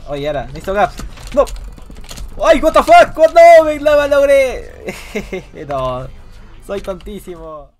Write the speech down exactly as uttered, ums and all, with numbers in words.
Oye, ahora, necesito gaps. ¡No! ¡Ay, what the fuck! ¡No! ¡Me la logré! No, soy tontísimo.